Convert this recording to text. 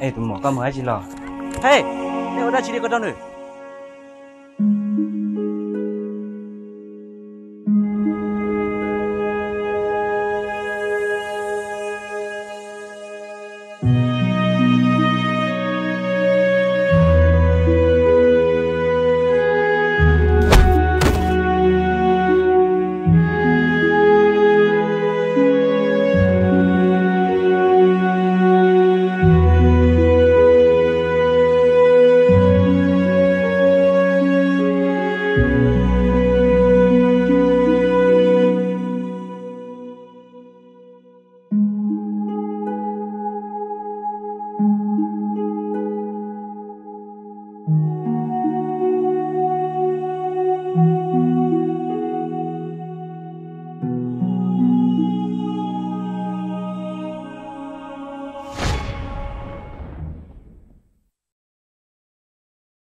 tụi mỏ có mới gì lò hey này ở đây chỉ đi có đâu nữa